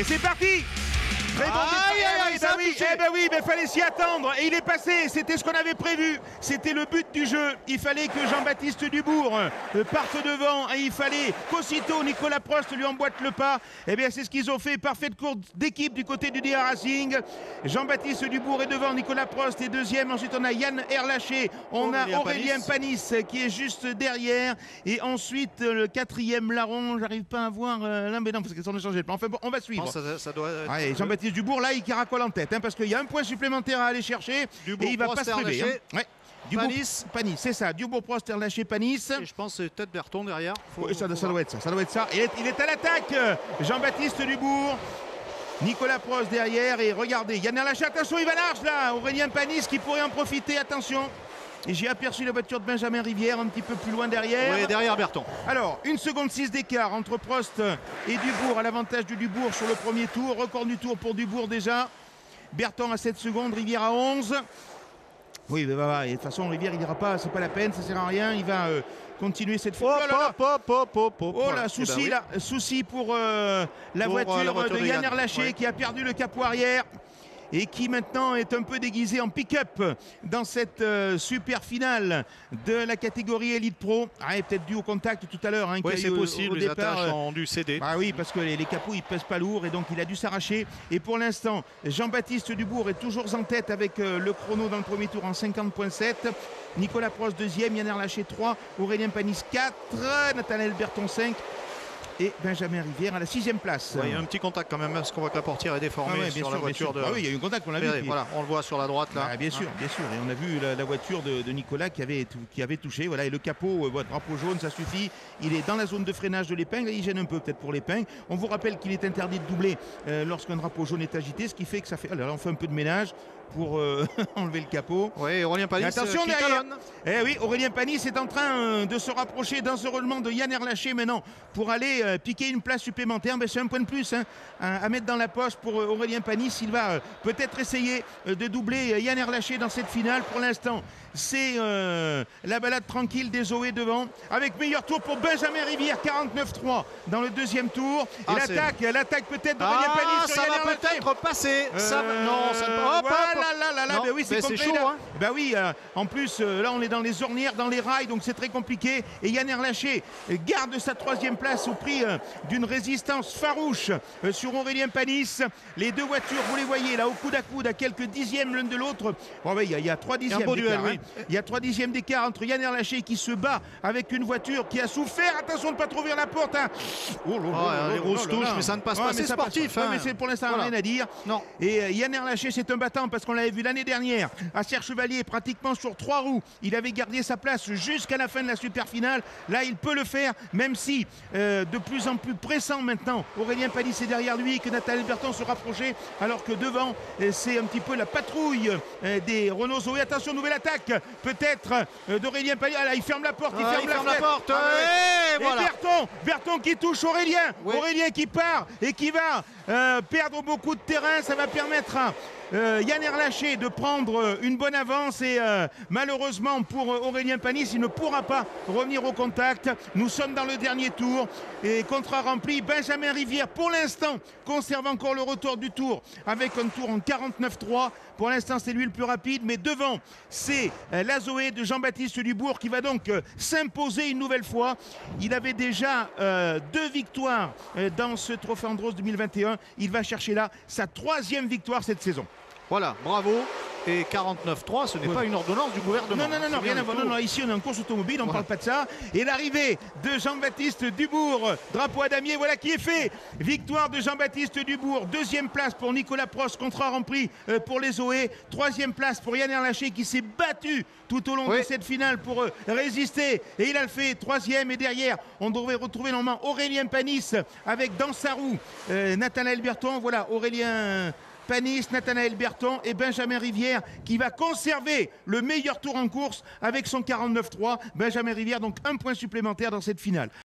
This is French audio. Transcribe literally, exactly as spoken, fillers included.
c'est parti. Très bon départ. Aïe, aïe, aïe, eh ça ben a oui, touché. eh ben oui, mais fallait s'y attendre. Et il est passé, c'était ce qu'on avait prévu. C'était le but du jeu. Il fallait que Jean-Baptiste Dubourg euh, parte devant. Et il fallait qu'aussitôt Nicolas Prost lui emboîte le pas. Eh bien, c'est ce qu'ils ont fait. Parfaite course d'équipe du côté du D A Racing. Jean-Baptiste Dubourg est devant. Nicolas Prost est deuxième. Ensuite, on a Yann Erlaché. On Aurélien a Aurélien Panis. Panis qui est juste derrière. Et ensuite, euh, le quatrième larron. J'arrive pas à voir. Euh, là, mais non, parce qu'ils ont changé le plan. Enfin bon, on va suivre. Non, ça, ça doit être... Allez, Jean-Baptiste Dubourg, là, il caracole en tête, hein, parce qu'il y a un point supplémentaire à aller chercher. Dubourg, et il va Prost, pas se priver. Erlaché, Hein. Ouais. Dubourg, Panis. Panis, c'est ça. Dubourg, Prost, Erlaché, Panis. Et je pense que c'est peut-être Berton derrière. Faut, Oui, ça, faut ça voir. doit être ça, ça doit être ça. Il est, il est à l'attaque, Jean-Baptiste Dubourg. Nicolas Prost derrière. Et regardez, Yann Erlaché, attention, il va large là. Aurélien Panis qui pourrait en profiter, attention. Et j'ai aperçu la voiture de Benjamin Rivière un petit peu plus loin derrière. Oui, derrière Berton. Alors, une seconde six d'écart entre Prost et Dubourg à l'avantage de Dubourg sur le premier tour. Record du tour pour Dubourg déjà. Berton à sept secondes, Rivière à onze. Oui, mais bah, bah, et de toute façon, Rivière, il n'ira pas, c'est pas la peine, ça sert à rien. Il va euh, continuer cette fois. Hop, Oh là là, hop, hop, hop, hop, hop. oh Voilà. là, Eh souci, ben là, souci pour euh, la, Pour, euh, voiture la voiture de de Yann Yann, Erlaché ouais. qui a perdu le capot arrière. Et qui maintenant est un peu déguisé en pick-up dans cette euh, super finale de la catégorie Elite Pro. Ah, et peut-être dû au contact tout à l'heure. Hein, Oui, qu'il y a c'est eu au- possible, au les départ, attaches euh, ont dû céder. Ah oui, parce que les, les capots ils pèsent pas lourd et donc il a dû s'arracher. Et pour l'instant, Jean-Baptiste Dubourg est toujours en tête avec euh, le chrono dans le premier tour en cinquante virgule sept. Nicolas Prost deuxième, Yann Erlaché trois, Aurélien Panis quatre, Nathanaël Berton cinq et Benjamin Rivière à la sixième place. Ouais, il y a un petit contact quand même, parce qu'on voit que la portière est déformée Ah ouais, bien sur sûr, la bien voiture sûr. de... Ah oui, il y a eu un contact, on l'a vu. Regardez, Puis- voilà, on le voit sur la droite là. Ah, bien sûr, Hein. bien sûr. Et on a vu la, la voiture de, de Nicolas qui avait, qui avait touché. Voilà, et le capot, euh, voilà, drapeau jaune, ça suffit. Il est dans la zone de freinage de l'épingle. Il gêne un peu peut-être pour l'épingle. On vous rappelle qu'il est interdit de doubler euh, lorsqu'un drapeau jaune est agité, ce qui fait que ça fait. Alors là, on fait un peu de ménage pour euh, enlever le capot. Oui, Aurélien Panis Mais attention euh, qui derrière. talonne. Eh oui, Aurélien Panis est en train euh, de se rapprocher dangereusement de Yann Erlaché maintenant pour aller euh, piquer une place supplémentaire. Mais c'est un point de plus hein, à, à mettre dans la poche pour euh, Aurélien Panis. Il va euh, peut-être essayer euh, de doubler euh, Yann Erlaché dans cette finale. Pour l'instant, c'est euh, la balade tranquille des Zoé devant. Avec meilleur tour pour Benjamin Rivière, quarante-neuf trois dans le deuxième tour. Et Ah, c'est- l'attaque, l'attaque peut-être d'Aurélien Ah, Panis sur ça Yann va Erlaché. peut-être passer. Ça va- Euh, Non, ça ne hop, hop, voilà, hop. là, là, là, Non, ben oui, c'est mais c'est complet, chaud, là. hein. Ben oui, euh, en plus, euh, là, on est dans les ornières, dans les rails, donc c'est très compliqué. Et Yann Erlaché euh, garde sa troisième place au prix euh, d'une résistance farouche euh, sur Aurélien Panis. Les deux voitures, vous les voyez, là, au coude à coude, à quelques dixièmes l'une de l'autre. Bon, ben, il y, a- il y a trois dixièmes beau d'écart. duel, hein. oui. Il y a trois dixièmes d'écart entre Yann Erlaché qui se bat avec une voiture qui a souffert. Attention de ne pas trop ouvrir la porte. Hein. Oh, là, là, Ah, là, les là, grosses là, là, touches, là. mais ça ne passe Ouais, pas, mais c'est ça passe sportif, pas. Ouais, hein. mais c'est pour l'instant Voilà. rien à dire. Non. Et euh, Yann Erlaché, c'est un battant parce qu'on l'avait vu l'année dernière à Serre-Chevalier, pratiquement sur trois roues. Il avait gardé sa place jusqu'à la fin de la super finale. Là, il peut le faire, même si euh, de plus en plus pressant maintenant. Aurélien Panis est derrière lui, que Nathanaël Berton se rapprochait, alors que devant, euh, c'est un petit peu la patrouille euh, des Renault Zoé. Attention, nouvelle attaque, peut-être euh, d'Aurélien Panis. Ah là, il ferme la porte, il Ah, ferme, il la, ferme la fenêtre. porte. Ah, ouais. Et Et voilà. Berton, Berton qui touche Aurélien. Ouais. Aurélien qui part et qui va euh, perdre beaucoup de terrain. Ça va permettre à euh, Yann Erlaché de prendre euh, une bonne avance. Et euh, malheureusement pour euh, Aurélien Panis, il ne pourra pas revenir au contact. Nous sommes dans le dernier tour. Et contrat rempli. Benjamin Rivière, pour l'instant, conserve encore le retour du tour avec un tour en quarante-neuf trois. Pour l'instant, c'est lui le plus rapide. Mais devant, c'est euh, la Zoé de Jean-Baptiste Dubourg qui va donc euh, s'imposer une nouvelle fois. Il avait déjà euh, deux victoires euh, dans ce Trophée Andros deux mille vingt et un. Il va chercher là sa troisième victoire cette saison. Voilà, bravo. Et quarante-neuf trois, ce n'est Ouais. pas une ordonnance du gouvernement. Non, non, non, non, C'est rien bien à voir. du Non, tout. non, ici on est en course automobile, on ne Voilà. parle pas de ça. Et l'arrivée de Jean-Baptiste Dubourg, drapeau à damier, voilà qui est fait. Victoire de Jean-Baptiste Dubourg, deuxième place pour Nicolas Prost, contrat rempli euh, pour les Zoé. Troisième place pour Yann Erlaché qui s'est battu tout au long Oui. de cette finale pour euh, résister. Et il a le fait, troisième. Et derrière, on devrait retrouver normalement Aurélien Panis avec dans sa roue euh, Nathanaël Berton. Voilà, Aurélien Panis, Nathanaël Berton et Benjamin Rivière qui va conserver le meilleur tour en course avec son quarante-neuf trois. Benjamin Rivière, donc un point supplémentaire dans cette finale.